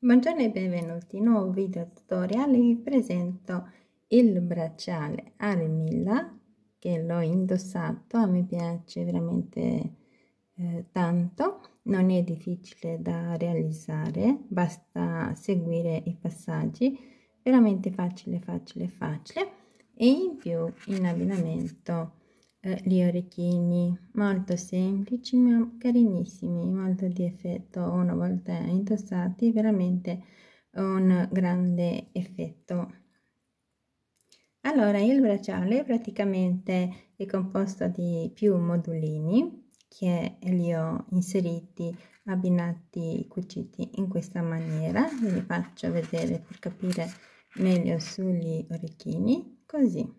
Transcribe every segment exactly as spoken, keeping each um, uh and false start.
Buongiorno e benvenuti, nuovo video tutorial. Vi presento il bracciale Armilla che l'ho indossato, a me piace veramente eh, tanto, non è difficile da realizzare, basta seguire i passaggi, veramente facile facile facile. E in più in abbinamento eh, gli orecchini molto semplici ma carinissimi, molto di effetto una volta indossati, veramente un grande effetto. Allora, il bracciale praticamente è composto di più modulini che li ho inseriti, abbinati, cuciti in questa maniera. Ve li faccio vedere per capire meglio sugli orecchini, così.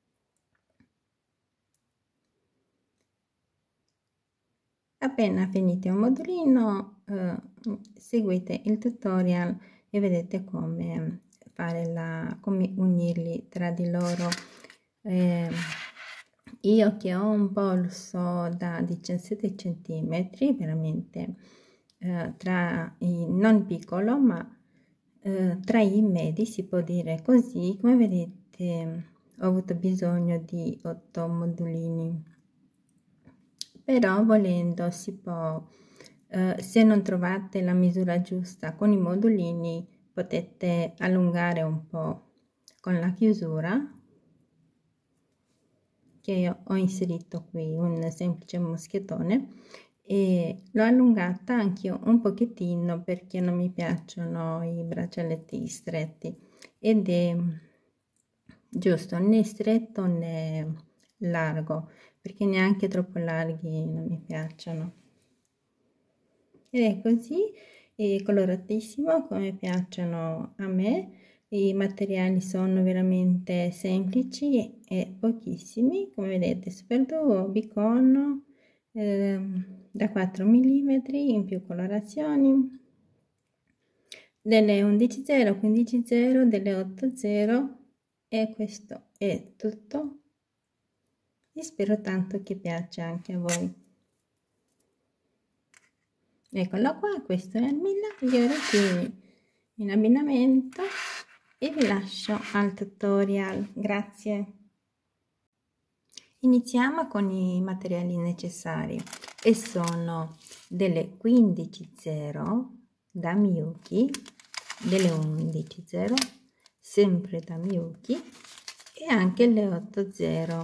Appena finite un modulino, eh, seguite il tutorial e vedete come fare la, come unirli tra di loro. Eh, io che ho un polso da diciassette centimetri, veramente eh, tra i, non piccolo, ma eh, tra i medi, si può dire così, come vedete ho avuto bisogno di otto modulini. Però volendo si può, eh, se non trovate la misura giusta con i modulini, potete allungare un po' con la chiusura, che io ho inserito qui un semplice moschettone, e l'ho allungata anch'io un pochettino perché non mi piacciono i braccialetti stretti, ed è giusto, né stretto né largo, perché neanche troppo larghi non mi piacciono. Ed è così, è coloratissimo come piacciono a me. I materiali sono veramente semplici e pochissimi, come vedete, Superduo, Biconno, eh, da quattro millimetri in più colorazioni, delle undici zero, quindici zero, delle otto zero, e questo è tutto. E spero tanto che piaccia anche a voi. Eccolo qua, questo è Armilla, gli orecchini in abbinamento, e vi lascio al tutorial. Grazie. Iniziamo con i materiali necessari, e sono delle quindici zero da Miyuki, delle undici zero sempre da Miyuki, e anche le otto zero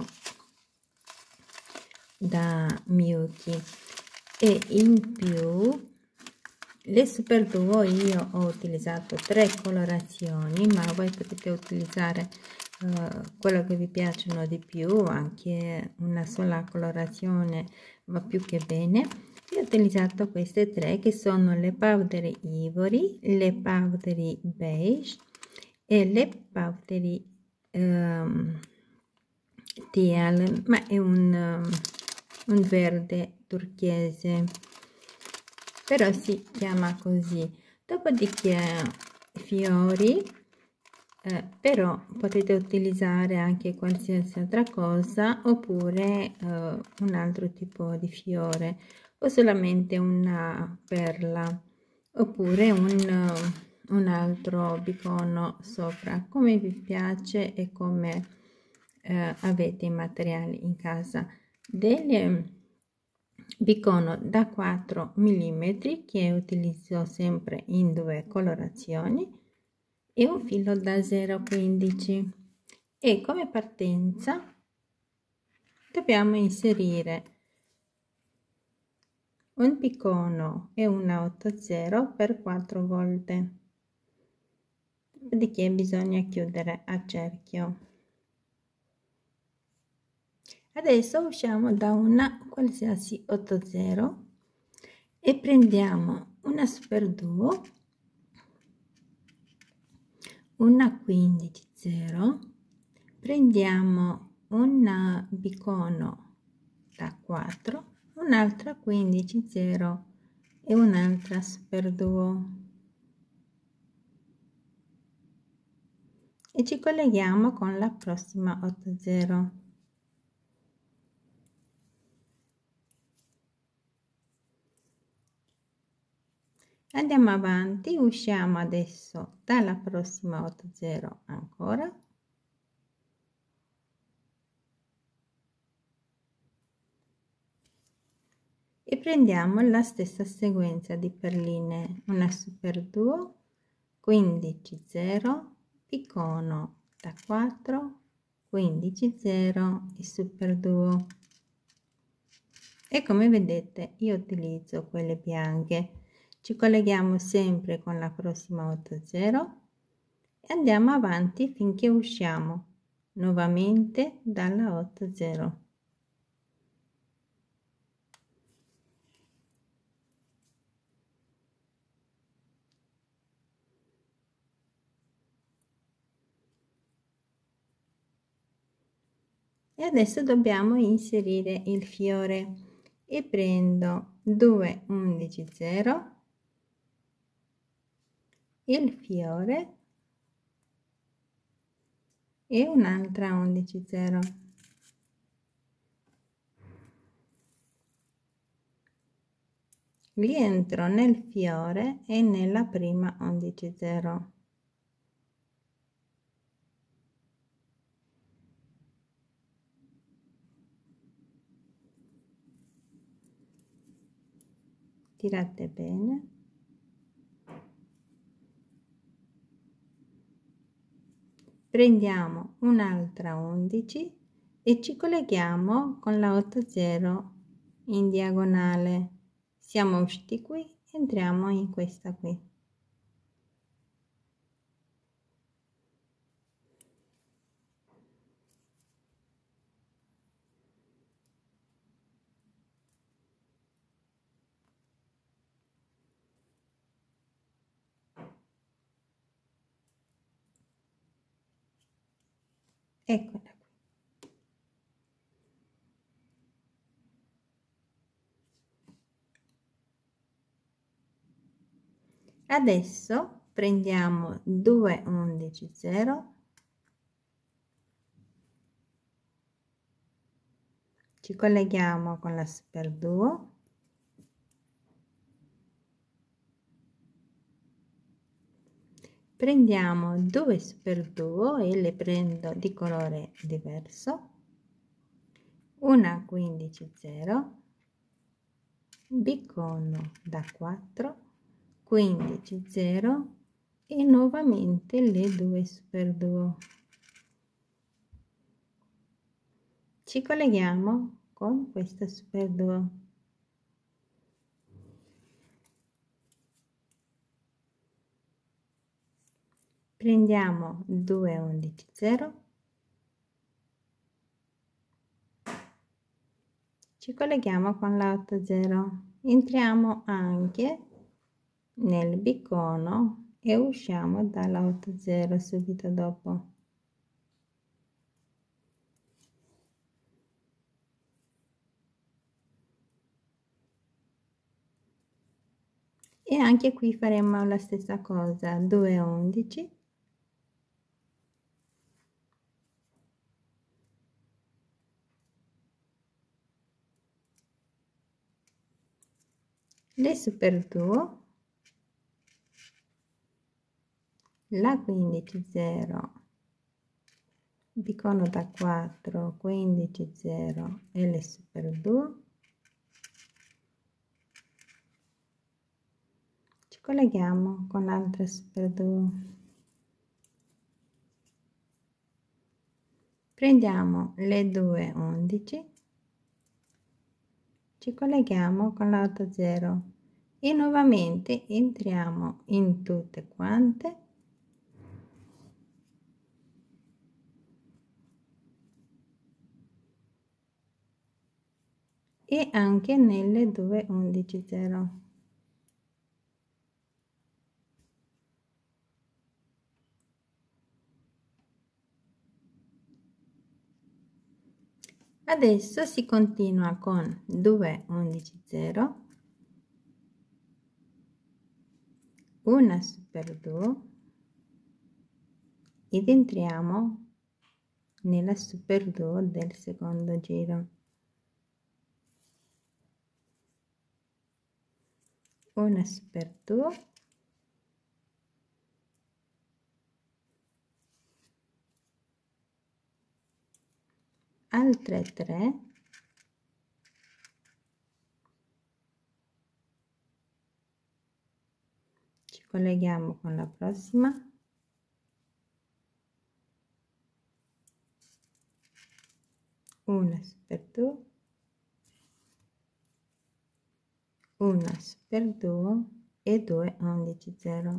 da Miyuki. E in più le Superduo io ho utilizzato tre colorazioni, ma voi potete utilizzare uh, quello che vi piacciono di più, anche una sola colorazione va più che bene. Io ho utilizzato queste tre, che sono le Powdery Ivory, le Powdery Beige e le Powdery um, Teal, ma è un, um, un verde turchese, però si chiama così. Dopodiché fiori, eh, però potete utilizzare anche qualsiasi altra cosa, oppure eh, un altro tipo di fiore, o solamente una perla, oppure un, un altro bicono sopra, come vi piace e come eh, avete i materiali in casa. Delle bicono da quattro millimetri che utilizzo sempre in due colorazioni, e un filo da zero virgola quindici. E come partenza dobbiamo inserire un bicono e una otto zero per quattro volte, dopodiché bisogna chiudere a cerchio. Adesso usciamo da una qualsiasi otto zero e prendiamo una Superduo, una quindici zero, prendiamo un bicono da quattro, un'altra quindici zero e un'altra Superduo, e ci colleghiamo con la prossima otto zero. Andiamo avanti, usciamo adesso dalla prossima otto zero ancora. E prendiamo la stessa sequenza di perline, una super duo, quindici zero, piccone da quattro, quindici zero e super duo. E come vedete io utilizzo quelle bianche. Ci colleghiamo sempre con la prossima otto zero e andiamo avanti finché usciamo nuovamente dalla otto zero. E adesso dobbiamo inserire il fiore e prendo due undici zero, il fiore e un'altra undici zero. Rientro nel fiore e nella prima undici zero. Tirate bene. Prendiamo un'altra undici e ci colleghiamo con la otto zero in diagonale. Siamo usciti qui, entriamo in questa qui. Eccola qui. Adesso prendiamo due undici zero, ci colleghiamo con la super duo, prendiamo due super duo e le prendo di colore diverso, una quindici zero, bicono da quattro, quindici zero e nuovamente le due super duo. Ci colleghiamo con questa super duo. Prendiamo due undici zero, ci colleghiamo con la otto zero, entriamo anche nel bicono e usciamo dalla otto zero subito dopo. E anche qui faremo la stessa cosa, due undici, le super duo, la quindici zero, bicono da quattro, quindici zero e le super duo, ci colleghiamo con l'altra super duo, prendiamo le due undici, ci colleghiamo con la otto zero e nuovamente entriamo in tutte quante e anche nelle due undici zero. Adesso si continua con due undici zero, una super duo ed entriamo nella super duo del secondo giro. una super due, altre tre, ci colleghiamo con la prossima, una super due, una super due e due undici zero,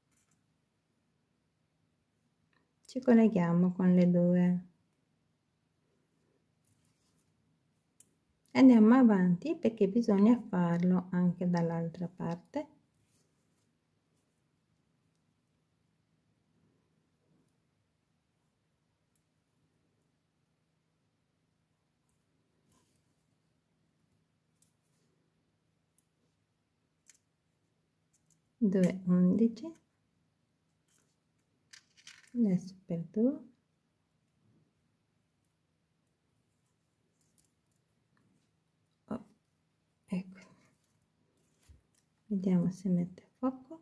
ci colleghiamo con le due, andiamo avanti perché bisogna farlo anche dall'altra parte. due undici, adesso per due, oh, ecco, vediamo se mette a fuoco,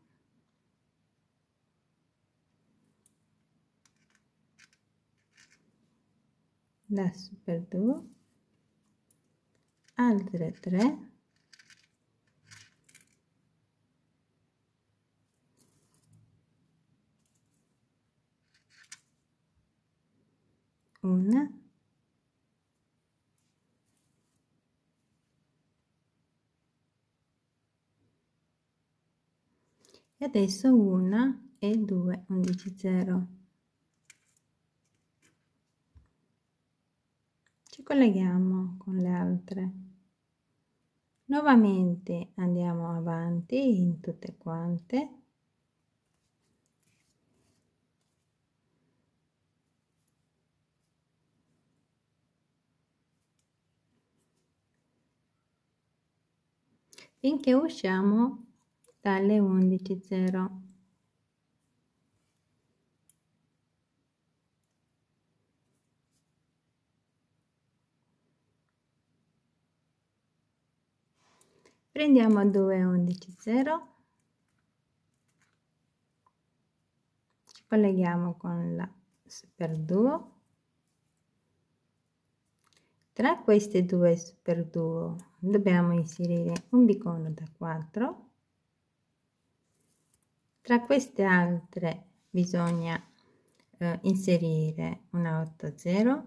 adesso per due, altre tre, una, e adesso una e due undici zero, ci colleghiamo con le altre, nuovamente andiamo avanti in tutte quante, finché usciamo dalle undici zero. Prendiamo due undici zero, ci colleghiamo con la super duo, tra queste due super duo dobbiamo inserire un bicono da quattro, tra queste altre bisogna eh, inserire una otto zero,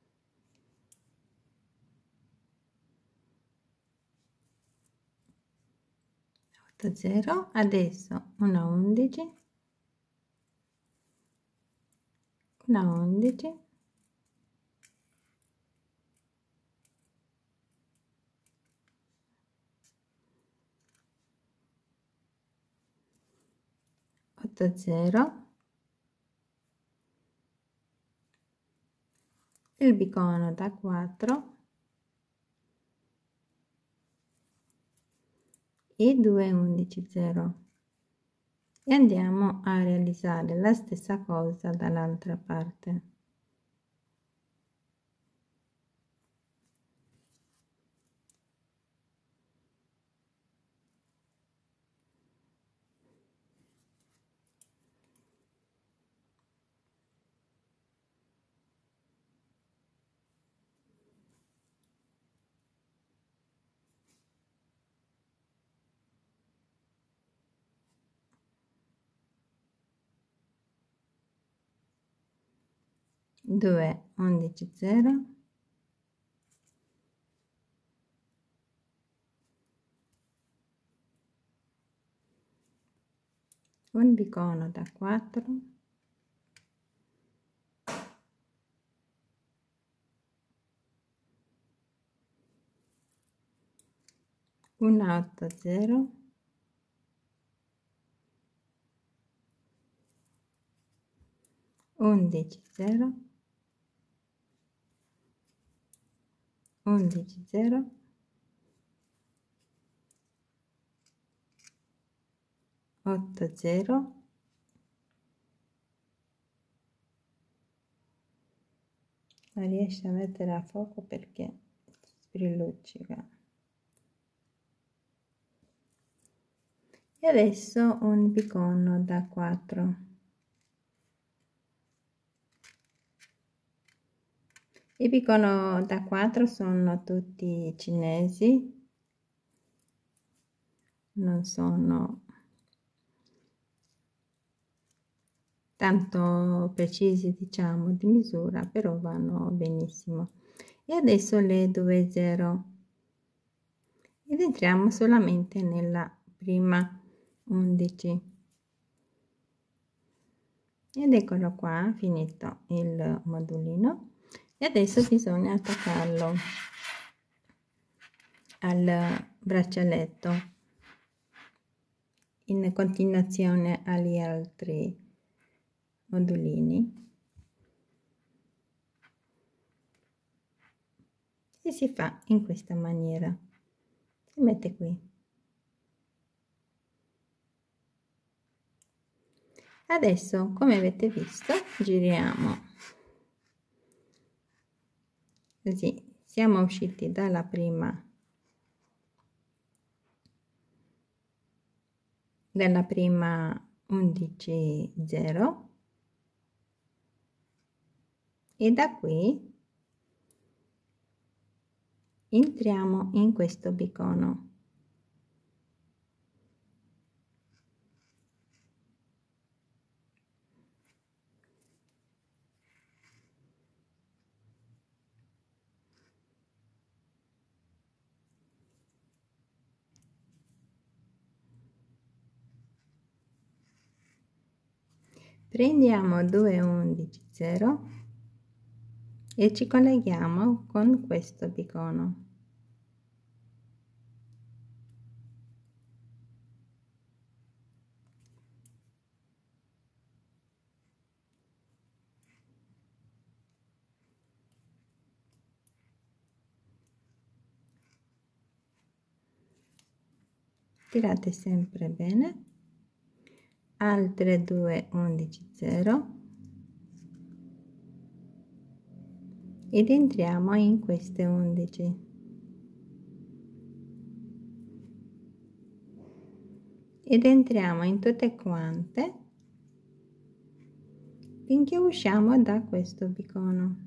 otto zero, adesso una undici, una undici, otto zero, il bicono da quattro e due undici zero, e andiamo a realizzare la stessa cosa dall'altra parte. due undici zero, un bicono da quattro, una otto zero, undici zero, undici zero, otto zero, non riesce a mettere a fuoco perché sprilluccica, e adesso un bicono da quattro. I bicono da quattro sono tutti cinesi, non sono tanto precisi, diciamo, di misura, però vanno benissimo. E adesso le due zero ed entriamo solamente nella prima undici. Ed eccolo qua, finito il modulino. E adesso bisogna attaccarlo al braccialetto in continuazione agli altri modulini e si fa in questa maniera. Si mette qui. Adesso, come avete visto, giriamo così. Siamo usciti dalla prima dalla prima undici zero e da qui entriamo in questo bicono. Prendiamo due undici zero e ci colleghiamo con questo bicono. Tirate sempre bene. Altre due undici zero ed entriamo in queste undici ed entriamo in tutte quante finché usciamo da questo bicono.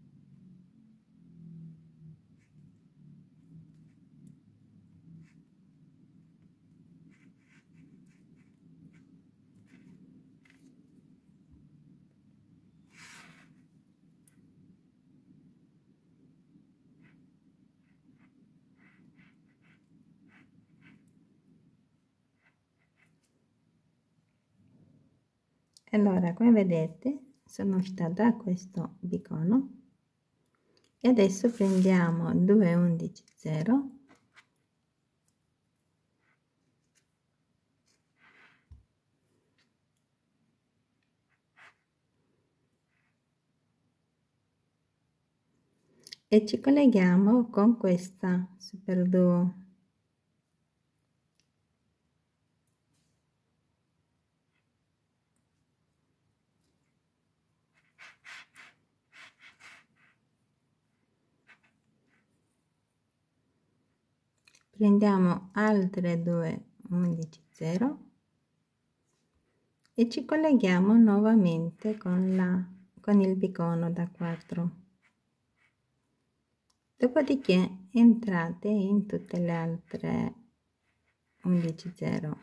Allora, come vedete, sono uscita da questo bicono e adesso prendiamo due undici zero e ci colleghiamo con questa super duo. Prendiamo altre due undici zero e ci colleghiamo nuovamente con, la, con il bicono da quattro. Dopodiché entrate in tutte le altre undici zero.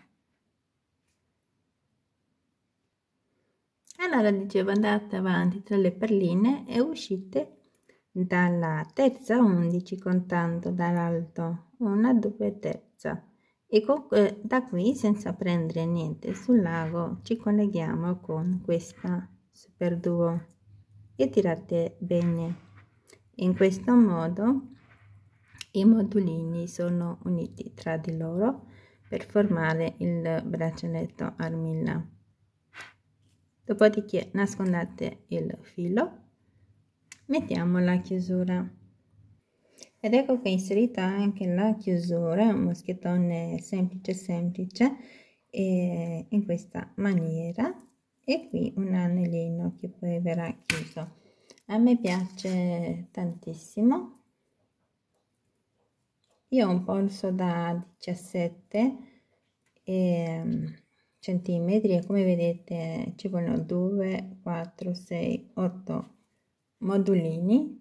Allora dicevo, andate avanti tra le perline e uscite dalla terza undici contando dall'alto una, due, terza e con, eh, da qui senza prendere niente sul lago ci colleghiamo con questa super duo e tirate bene. In questo modo i modulini sono uniti tra di loro per formare il braccialetto armilla. Dopodiché nascondete il filo, mettiamo la chiusura ed ecco che è inserita anche la chiusura, un moschettone semplice semplice e in questa maniera, e qui un anellino che poi verrà chiuso. A me piace tantissimo. Io ho un polso da diciassette e, centimetri, e come vedete ci vogliono due, quattro, sei, otto modulini,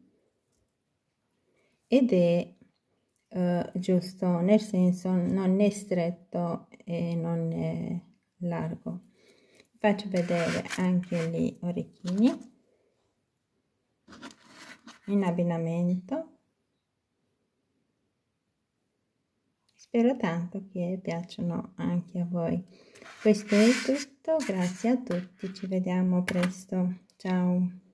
ed è eh, giusto, nel senso non è stretto e non è largo. Faccio vedere anche gli orecchini in abbinamento. Spero tanto che piacciono anche a voi. Questo è tutto, grazie a tutti, ci vediamo presto, ciao.